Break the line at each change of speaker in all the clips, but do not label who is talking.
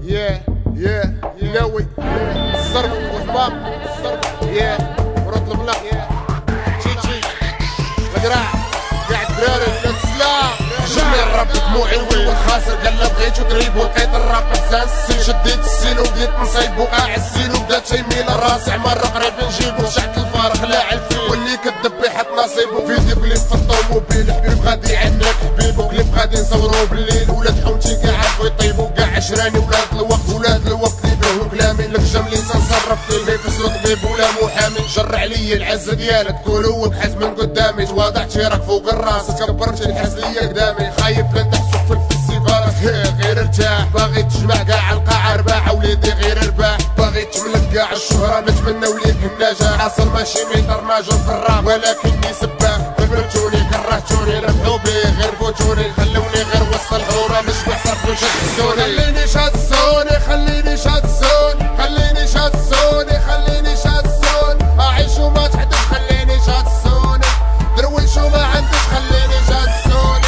ناوي الصرف والحماق ورد الملاق تشي القراع قاعد دراري الاسلام جميع الراب دموعي والخاسر قال لا بغيت وقريب ولقيت الراب حساس شديت السين وبديت نصيب وقاع السين وبدات يميل راسي عمر قريب نجيبو شعت الفارغ لاعب فيه واللي كدب يحط نصيبو فيديو كليب في الطوموبيل حبيب غادي عنك حبيبو كليب غادي نصورو بالليل ولاد حومتي كاع عارفو يطيبو كاع عشراني ولاد الوقت يبيعو كلامي لك جملي تنصرف فيه ما يفسرو طبيب ولا محامي جر عليا العزه ديالك تقولو وبحث من قدامي تواضع تيرك فوق الراس تكبرت الحاس ليا قدامي خايف لا تحسق في الفيستيفال غير ارتاح باغي تجمع كاع القاعه رباح وليدي غير رباح باغي تملك كاع الشهره نتمناو ليك النجاح حاصل ماشي ميطر ناجر في الراب ولكني سباح كبرتوني كرهتوني ربحوا بي غير فوتوني خلوني غير وسط الحوره نشبح صرف وشدوني خليني شادسوني خليني شادسوني اعيش وما تحدث خليني شادسوني درويش وما عندك خليني شادسوني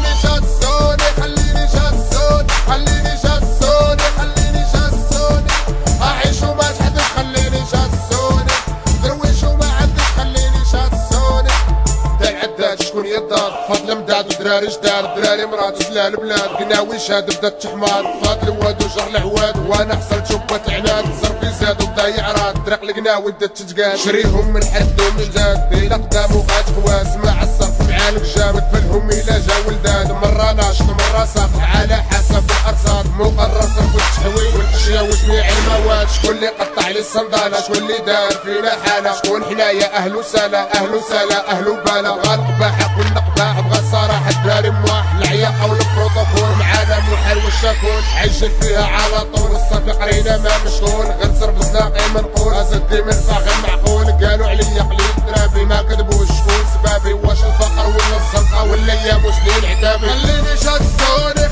اعيش وما تحدث خليني شادسوني درويش وما عندك خليني شادسوني دا العداد شكون يدار فضل مداد ودراري جداد دراري مرات وسلال بلاد قناوي شاد بدات تحماد فاضل واد وجر العواد وانا حصلت شبة عناد صرفي زاد وبدا يعراد طريق القناوي بدات تتقاد شريهم من حد ومن جاد الى قدام وغات خواس مع الصرف معالك جامد فلهم الى جا ولداد مرة ناشط مرة ساقط على حسب الارصاد مقرر صرف التحويل والاشياء وجميع المواد شكون اللي قطع لي الصندالة شكون اللي دار فينا حالة شكون حنايا اهل وسلا اهل وبالا بغا القباحة كل قباح بغا الصراحة الدراري مواح العياق او البروتوكول معانا محال والشاكون عايشين فيها على طول الصافي قرينا ما مشغول غير صرف سلاقي منقول ازدي من فاغي معقول قالوا عليا قليل درابي ما كذبوش شكون سبابي واش الفقر ولا الزنقة ولا ايام وسنين عتابي خليني شادسوني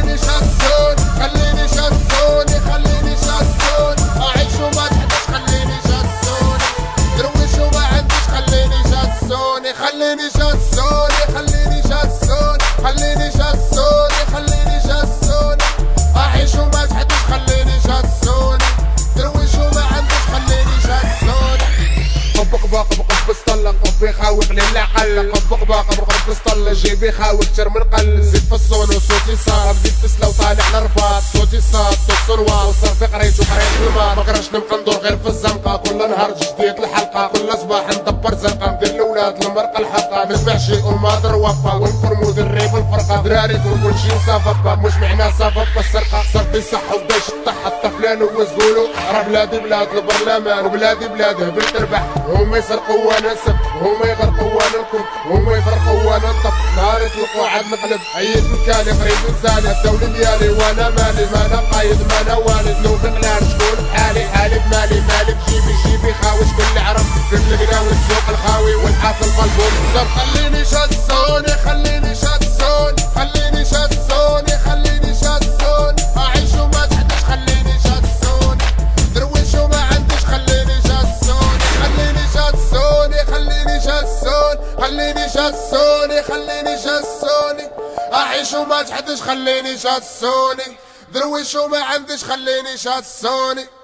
اعيش وما تحدث خليني شادسوني درويش وما عنديش خليني شادسوني اعيش وما تحدث خليني شادسوني درويش وما عنديش خليني شادسوني قبق بسطلة قبي خاوي قليل عقل قبق بسطلة جيبي خاوي كتر من قل زيد في الصون وصوتي صار بديت تسلا وطالع للرباط صوتي صاد الصنوار وصرفي قريت الماء مقراش نبقى ندور غير في الزنقة كل نهار جديد الحلقة كل صباح ندبر زنقة ندير الاولاد المرقة الحلقة نتبع شيء وما دروقة ونفرمو دريب الفرقة دراري كل شي صافبة مش معناه صافبة السرقة صرفي صح وبدا يشطح حتى فلان وزقولو راه بلادي بلاد البرلمان وبلادي بلاد هبل تربح هما يسرقوا وانا نسب هما يغرقوا وانا نكب هما يفرقوا وانا نطب نهار يطلقوا عاد نقلب عيد مكاني قريب نسالي الدولة ديالي وانا مالي ما انا قايد ما انا والد لو بقلال شكون حالي بمالي جيبي خاوش كل عرب في القناوي السوق الخاوي والحاصل ملبوس الصف خليني شادسوني اعيش وما تحدث خليني شادسوني درويش وما عنديش خليني شادسوني اعيش وما تحدث خليني شادسوني درويش وما عنديش خليني شادسوني